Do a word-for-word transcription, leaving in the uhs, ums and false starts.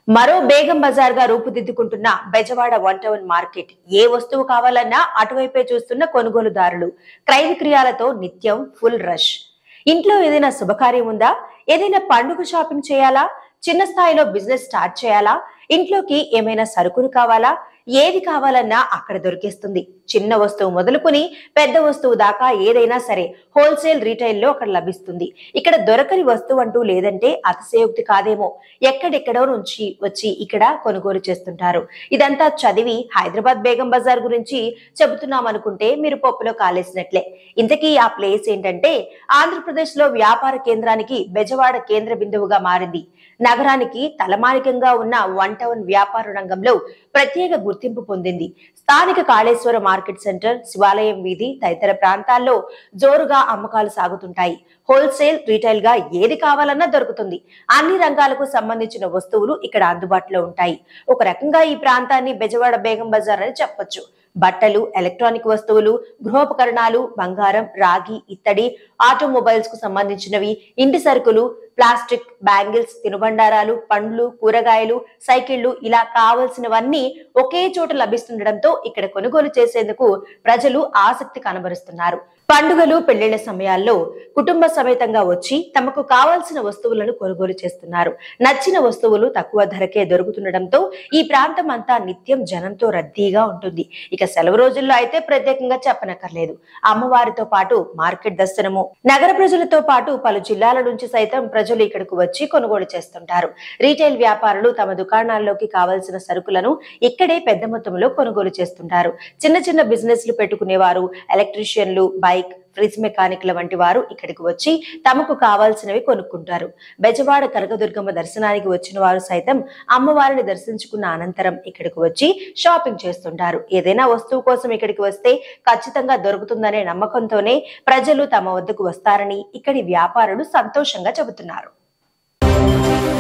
మరో బేగం బజార్ గా రూపుదిద్దుకుంటున్న బెజవాడ వన్ టౌన్ మార్కెట్. ఏ వస్తువు కావాలన్నా అటువైపే చూస్తున్న కొనుగోలుదారులు. క్రయ విక్రయాలతో నిత్యం ఫుల్ రష్. ఇంట్లో ఏదైనా శుభకార్యం ఉందా? ఏదైనా పండుగ షాపింగ్ చేయాలా? చిన్న స్థాయిలో బిజినెస్ స్టార్ట్ చేయాలా? ఇంట్లోకి ఏమైనా సరుకులు కావాలా? ఏది కావాలన్నా అక్కడ దొరికేస్తుంది. చిన్న వస్తువు మొదలుకొని పెద్ద వస్తువు దాకా ఏదైనా సరే హోల్సేల్ రీటైల్ లో అక్కడ లభిస్తుంది. ఇక్కడ దొరకని వస్తువు అంటూ లేదంటే అతిశయోక్తి కాదేమో. ఎక్కడెక్కడో నుంచి వచ్చి ఇక్కడ కొనుగోలు చేస్తుంటారు. ఇదంతా చదివి హైదరాబాద్ బేగం బజార్ గురించి చెబుతున్నాం అనుకుంటే మీరు పప్పులో కాలేసినట్లే. ఇంతకీ ఆ ప్లేస్ ఏంటంటే ఆంధ్రప్రదేశ్ లో వ్యాపార కేంద్రానికి బెజవాడ కేంద్ర బిందువుగా మారింది. నగరానికి తలమానికంగా ఉన్న వన్ టౌన్ వ్యాపార రంగంలో ప్రత్యేక గుర్తింపు పొందింది. స్థానిక కాళేశ్వర మార్కెట్ సెంటర్, శివాలయం వీధి తదితర ప్రాంతాల్లో జోరుగా అమ్మకాలు సాగుతుంటాయి. హోల్సేల్, రీటైల్ గా ఏది కావాలన్నా దొరుకుతుంది. అన్ని రంగాలకు సంబంధించిన వస్తువులు ఇక్కడ అందుబాటులో ఉంటాయి. ఒక రకంగా ఈ ప్రాంతాన్ని బెజవాడ బేగం బజార్ అని చెప్పొచ్చు. బట్టలు, ఎలక్ట్రానిక్ వస్తువులు, గృహోపకరణాలు, బంగారం, రాగి, ఇత్తడి, ఆటోమొబైల్స్ కు సంబంధించినవి, ఇంటి సరుకులు, ప్లాస్టిక్, బ్యాంగిల్స్, తినుబండారాలు, పండ్లు, కూరగాయలు, సైకిళ్లు ఇలా కావలసినవన్నీ ఒకే చోట లభిస్తుండటంతో ఇక్కడ కొనుగోలు చేసేందుకు ప్రజలు ఆసక్తి కనబరుస్తున్నారు. పండుగలు, పెళ్లిళ్ల సమయాల్లో కుటుంబ సమేతంగా వచ్చి తమకు కావాల్సిన వస్తువులను కొనుగోలు చేస్తున్నారు. నచ్చిన వస్తువులు తక్కువ ధరకే దొరుకుతుండటంతో ఈ ప్రాంతం అంతా నిత్యం జనంతో రద్దీగా ఉంటుంది. ఇక సెలవు రోజుల్లో అయితే ప్రత్యేకంగా చెప్పనక్కర్లేదు. అమ్మవారితో పాటు మార్కెట్ దర్శనము. నగర ప్రజలతో పాటు పలు జిల్లాల నుంచి సైతం ప్రజలు ఇక్కడకు వచ్చి కొనుగోలు చేస్తుంటారు. రీటైల్ వ్యాపారులు తమ దుకాణాల్లోకి కావలసిన సరుకులను ఇక్కడే పెద్ద మొత్తంలో కొనుగోలు చేస్తుంటారు. చిన్న చిన్న బిజినెస్లు పెట్టుకునేవారు, ఎలక్ట్రీషియన్లు, బైక్, ఫ్రిడ్జ్ మెకానిక్ల వంటి వారు ఇక్కడికి వచ్చి తమకు కావాల్సినవి కొనుక్కుంటారు. బెజవాడ కనకదుర్గమ్మ దర్శనానికి వచ్చిన వారు సైతం అమ్మవారిని దర్శించుకున్న అనంతరం ఇక్కడికి వచ్చి షాపింగ్ చేస్తుంటారు. ఏదైనా వస్తువు కోసం ఇక్కడికి వస్తే ఖచ్చితంగా దొరుకుతుందనే నమ్మకంతోనే ప్రజలు తమ వద్దకు వస్తారని ఇక్కడి వ్యాపారులు సంతోషంగా చెబుతున్నారు.